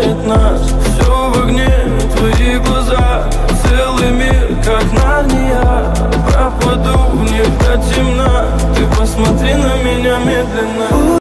станет нас. Все в огне, твои глаза, целый мир, как Нарния. Пропаду в них до темна, ты посмотри на меня медленно.